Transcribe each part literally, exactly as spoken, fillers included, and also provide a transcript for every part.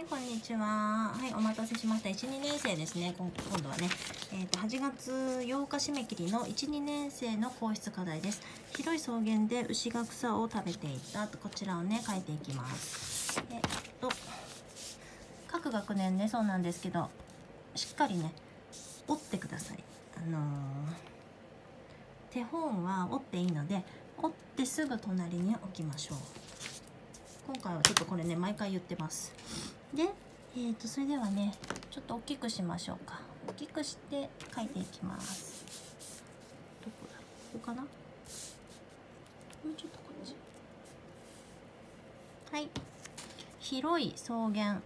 こんにちは。はい、お待たせしました。いち、にねん生ですね。今今度はね、えっと、はちがつようか締め切りのいち、にねん生の皇室課題です。広い草原で牛が草を食べていたと、こちらをね、書いていきます。えっと、各学年ね、そうなんですけど、しっかりね、折ってください。あのー、手本は折っていいので、折ってすぐ隣に置きましょう。今回はちょっとこれね毎回言ってます。で、えー、とそれではねちょっと大きくしましょうか。大きくして書いていきます。どこだろう、ここかな。もうちょっとこっち。はい、広い草原。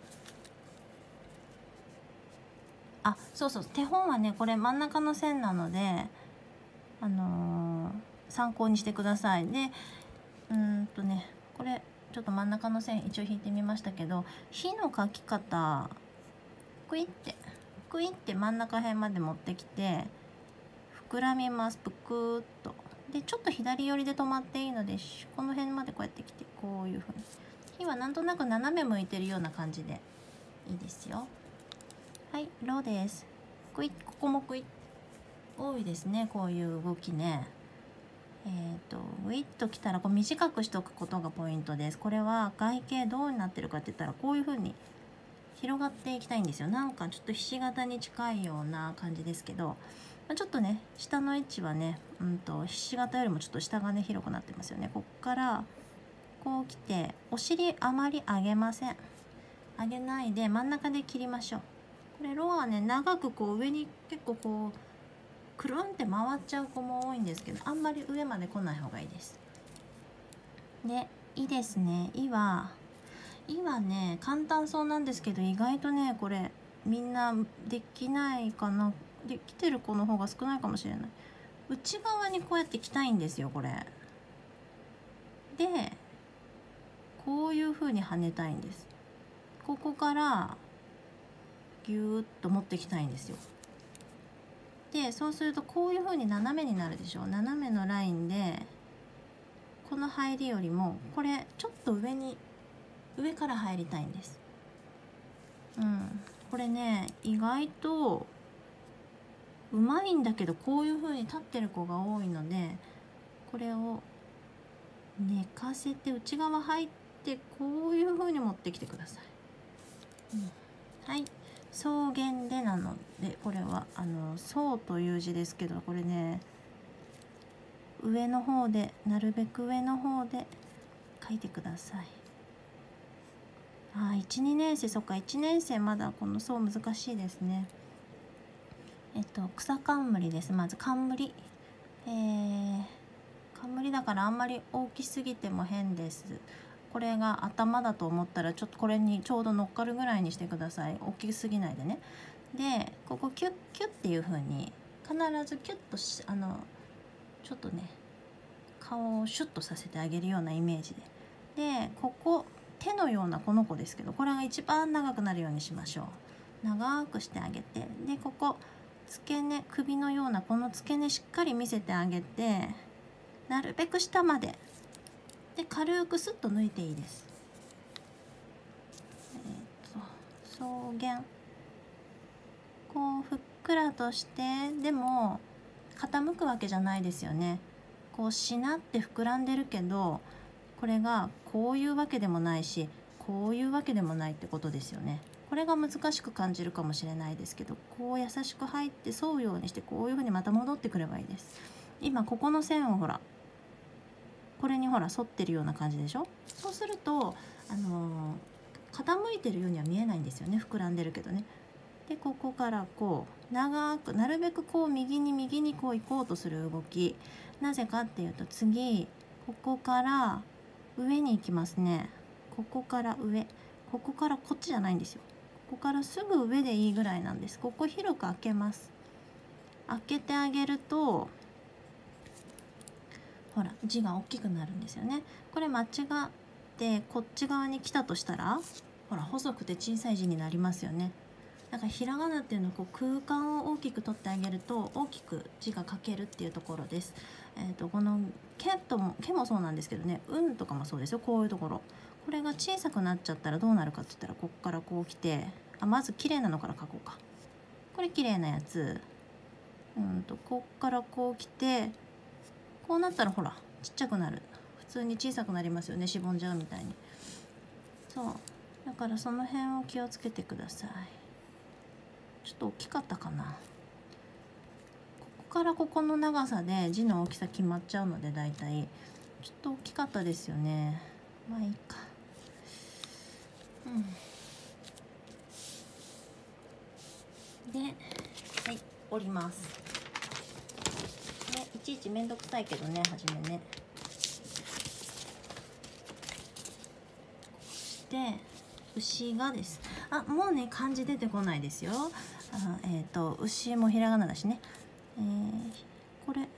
あ、そうそう、手本はねこれ真ん中の線なのであのー、参考にしてください。でうーんとねこれちょっと真ん中の線一応引いてみましたけど、火の描き方クイってクイって真ん中辺まで持ってきて膨らみます。ぷくーっと。でちょっと左寄りで止まっていいので、この辺までこうやってきて、こういう風に火はなんとなく斜め向いてるような感じでいいですよ。はい、ロです。クイッ、ここもクイッ。多いですねこういう動きね。えーとグイッときたらこう短くしておくことがポイントです。これは外形どうなってるかって言ったら、こういう風に広がっていきたいんですよ。なんかちょっとひし形に近いような感じですけど、ちょっとね下の位置はね、うんとひし形よりもちょっと下がね広くなってますよね。こっからこう来て、お尻あまり上げません。上げないで真ん中で切りましょう。これロはね長くこう上に結構こうくるんって回っちゃう子も多いんですけど、あんまり上まで来ない方がいいです。で「い」ですね。「い」は「い」はね簡単そうなんですけど、意外とねこれみんなできないかな。できてる子の方が少ないかもしれない。内側にこうやってきたいんですよこれで、こういう風に跳ねたいんです。ここからギューッと持ってきたいんですよ。でそうするとこういう風に斜めになるでしょ。斜めのラインでこの入りよりもこれちょっと上に上から入りたいんです。うん、これね意外とうまいんだけど、こういう風に立ってる子が多いので、これを寝かせて内側入ってこういう風に持ってきてください。うん、はい、草原でなので、これはあの草という字ですけど、これね上の方でなるべく上の方で書いてください。あ、いち、にねん生、そっかいちねん生まだこの草難しいですね。えっと草冠です。まず冠、えー、冠だからあんまり大きすぎても変です。これが頭だと思ったらちょっとこれにちょうど乗っかるぐらいにしてください。大きすぎないでね。でここキュッキュッっていう風に必ずキュッとしあのちょっとね顔をシュッとさせてあげるようなイメージで、でここ手のようなこの子ですけど、これが一番長くなるようにしましょう。長くしてあげて、でここ付け根、首のようなこの付け根しっかり見せてあげて、なるべく下までで軽くスッと抜いていいです。えー、と草原、こうふっくらとして、でも傾くわけじゃないですよね。こうしなって膨らんでるけど、これがこういうわけでもないしこういうわけでもないってことですよね。これが難しく感じるかもしれないですけど、こう優しく入って沿うようにして、こういうふうにまた戻ってくればいいです。今ここの線をほらこれにほら沿ってるような感じでしょ。そうするとあのー、傾いてるようには見えないんですよね。膨らんでるけどね。でここからこう長くなるべくこう右に右にこう行こうとする動き。なぜかっていうと、次ここから上に行きますね。ここから上、ここからこっちじゃないんですよ。ここからすぐ上でいいぐらいなんです。ここ広く開けます。開けてあげるとほら字が大きくなるんですよね。これ間違ってこっち側に来たとしたら、ほら細くて小さい字になりますよね。だからひらがなっていうのはこう空間を大きく取ってあげると大きく字が書けるっていうところです。えーとこの「け」とも「け」もそうなんですけどね「うん」とかもそうですよ。こういうところこれが小さくなっちゃったらどうなるかって言ったら、こっからこう来て、あまず綺麗なのから描こうか。これ綺麗なやつ。うんとこっからこう来て、こうなったらほらちっちゃくなる。普通に小さくなりますよね、しぼんじゃうみたいに。そうだからその辺を気をつけてください。ちょっと大きかったかな。ここからここの長さで字の大きさ決まっちゃうので、だいたいちょっと大きかったですよね。まあいいか。うんで、はい、折ります。ね、いちいちめんどくさいけどね、はじめね。で、牛がです。あ、もうね、漢字出てこないですよ。あ、えっと、牛もひらがなだしね。えー、これ、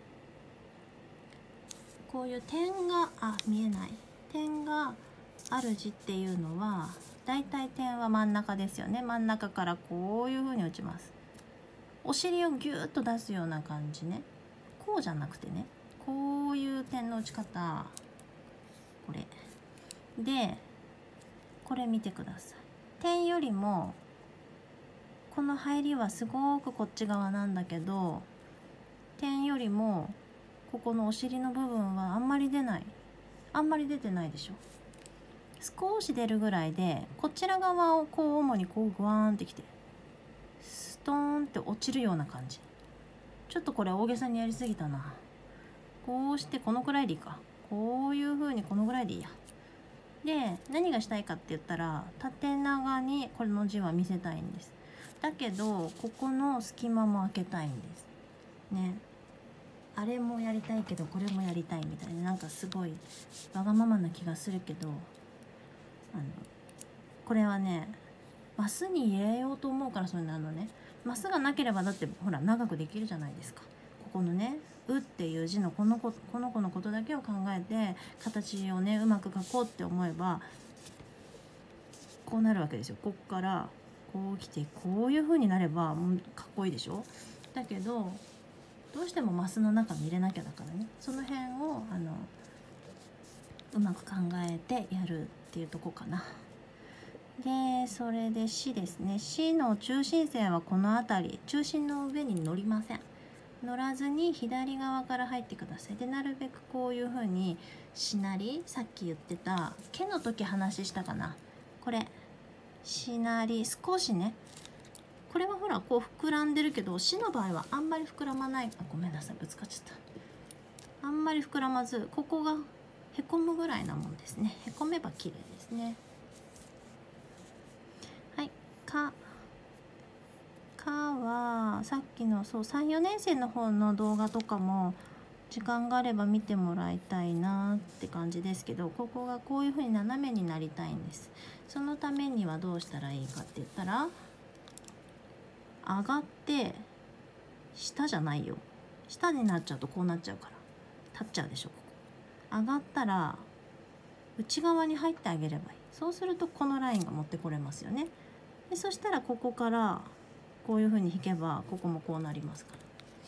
こういう点が、あ、見えない。点がある字っていうのは、だいたい点は真ん中ですよね。真ん中からこういう風に打ちます。お尻をギューッと出すような感じね。こうじゃなくてね、こういう点の打ち方。これで、これ見てください。点よりもこの入りはすごくこっち側なんだけど、点よりもここのお尻の部分はあんまり出ない。あんまり出てないでしょ。少し出るぐらいで、こちら側をこう主にこうグワーンってきてストーンって落ちるような感じ。ちょっとこれ大げさにやりすぎたな。こうしてこのくらいでいいか。こういう風にこのぐらいでいいや。で、何がしたいかって言ったら、縦長にこの字は見せたいんです。だけどここの隙間も開けたいんですね。あれもやりたいけどこれもやりたいみたいな、なんかすごいわがままな気がするけど、あのこれはね、マスに入れようと思うからそうなのね。マスがなければだってほら長くできるじゃないですか。ここのね「う」っていう字のこの子この子のことだけを考えて形をねうまく描こうって思えばこうなるわけですよ。こっからこう来てこういう風になればもうかっこいいでしょ。だけどどうしてもマスの中に入れなきゃだからね、その辺をあのうまく考えてやるっていうとこかな。で、それで「し」ですね。「し」の中心線はこの辺り、中心の上に乗りません。乗らずに左側から入ってください。で、なるべくこういう風にしなり、さっき言ってた「け」の時話したかな。これしなり、少しね、これはほらこう膨らんでるけど、しの場合はあんまり膨らまない。あ、ごめんなさい、ぶつかっちゃった。あんまり膨らまず、ここがへこむぐらいなもんですね。へこめば綺麗ですね。はい、か。かはさっきのそうさん、よねん生の方の動画とかも時間があれば見てもらいたいなって感じですけど、ここがこういう風に斜めになりたいんです。そのためにはどうしたらいいかって言ったら、上がって下じゃないよ、下になっちゃうとこうなっちゃうから立っちゃうでしょ。ここ上がったら内側に入ってあげればいい。そうするとこのラインが持ってこれますよね。でそしたらここからこういう風に引けばここもこうなりますから、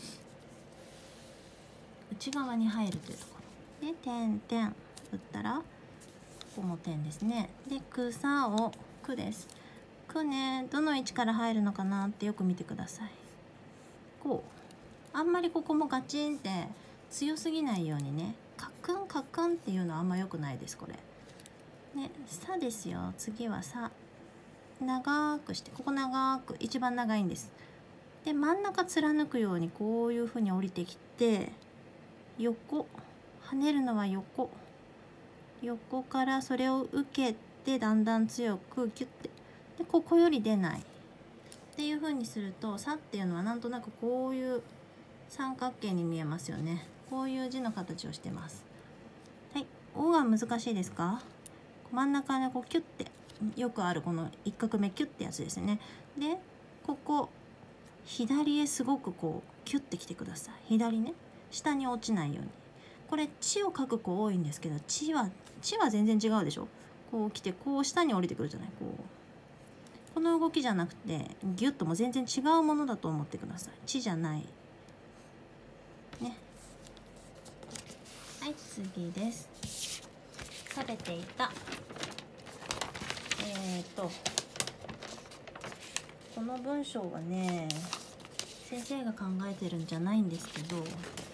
内側に入るというところで点々打ったらここも点ですね。で草をくです。くね、どの位置から入るのかなってよく見てください。こうあんまりここもガチンって強すぎないようにね、カクンカクンっていうのはあんま良くないです。これね、さですよ。次はさ、長くして、ここ長く、一番長いんです。で真ん中貫くようにこういう風に降りてきて、横跳ねるのは横横からそれを受けてだんだん強くギュッて、でここより出ないっていう風にすると、さっていうのはなんとなくこういう三角形に見えますよね。こういう字の形をしてます。はい、おが難しいですか。真ん中でこうキュッて、よくあるこの一画目キュッてやつですね。でここ左へすごくこうキュッてきてください。左ね、下に落ちないように。これ「地」を書く子多いんですけど、地は地は全然違うでしょ。こう来てこう下に降りてくるじゃない。こうこの動きじゃなくてギュッとも全然違うものだと思ってください。地じゃないね。はい、次です。 食べていたえっとこの文章はね先生が考えてるんじゃないんですけど、うん、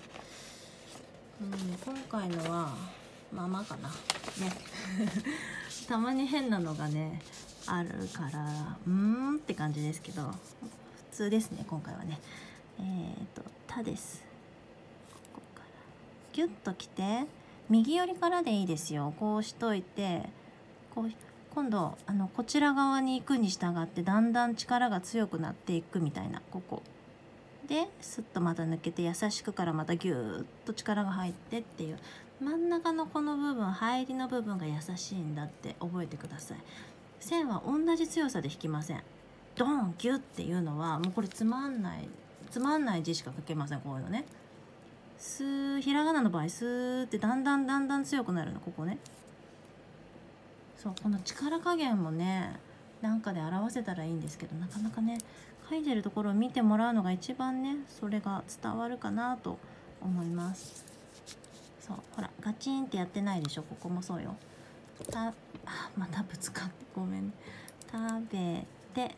今回のはまあまあかなねたまに変なのがねあるからうーんって感じですけど、普通ですね今回はね。えっと「た」です。ここからギュッときて右寄りからでいいですよ。こうしといてこう今度あのこちら側に行くに従ってだんだん力が強くなっていくみたいな、ここでスッとまた抜けて優しくからまたギューッと力が入ってっていう、真ん中のこの部分入りの部分が優しいんだって覚えてください。線は同じ強さで引きません。ドンギュッっていうのはもうこれつまんないつまんない字しか書けません。こういうのね、スーひらがなの場合スーってだんだんだんだん強くなるの、ここね。そうこの力加減もねなんかで表せたらいいんですけど、なかなかね書いてるところを見てもらうのが一番ねそれが伝わるかなと思います。そうほらガチンってやってないでしょ。ここもそうよ。たあまたぶつかってごめんね。食べて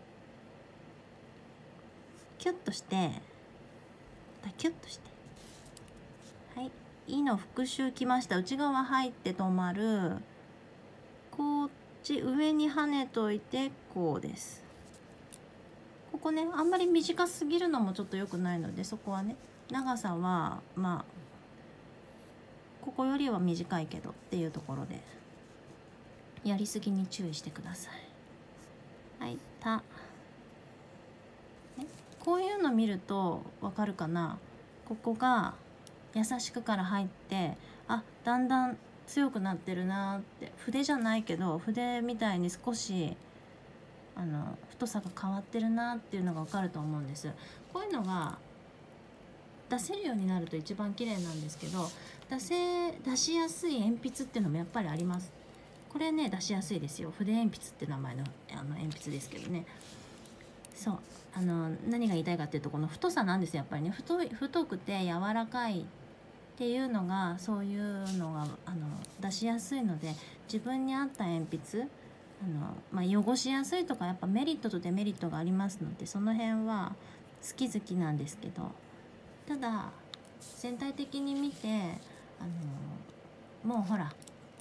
キュッとしてまたキュッとして、はい、いの復習きました。内側入って止まる、こっち上に跳ねといてこうです。ここねあんまり短すぎるのもちょっと良くないので、そこはね長さはまあここよりは短いけどっていうところでやりすぎに注意してください。はい、た、ね、こういうの見るとわかるかな。ここが優しくから入ってあだんだん強くなってるなって、筆じゃないけど筆みたいに少しあの太さが変わってるなっていうのが分かると思うんです。こういうのが出せるようになると一番綺麗なんですけど、出せ出しやすい鉛筆っていうのもやっぱりあります。これね出しやすいですよ。筆鉛筆って名前のあの鉛筆ですけどね。そうあの何が言いたいかっていうとこの太さなんですよ。やっぱりね太い太くて柔らかいっていうのがそういうのがあの出しやすいので、自分に合った鉛筆あの、まあ、汚しやすいとかやっぱメリットとデメリットがありますので、その辺は好き好きなんですけど、ただ全体的に見てあのもうほら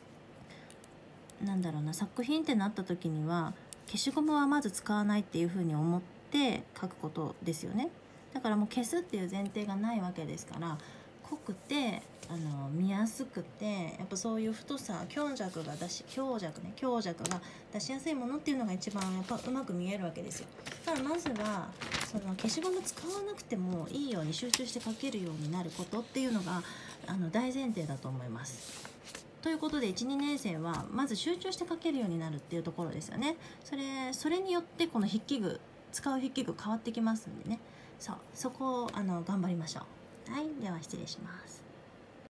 なんだろうな、作品ってなった時には消しゴムはまず使わないっていうふうに思って書くことですよね。だからもう消すっていう前提がないわけですから、濃くてあの見やすくてやっぱそういう太さ強弱が出し強弱ね強弱が出しやすいものっていうのが一番やっぱうまく見えるわけですよ。だからまずはその消しゴム使わなくてもいいように集中して書けるようになることっていうのがあの大前提だと思います。ということでいち、にねん生はまず集中して書けるようになるっていうところですよね。それそれによってこの筆記具使う筆記具変わってきますんでね。そうそこをあの頑張りましょう。はい、では失礼します。